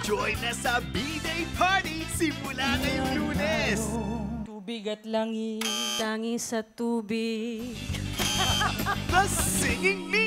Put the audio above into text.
Join na sa B-Day Party simula ngayong Lunes! Tubig at langit, langis sa tubig. The Singing Bee!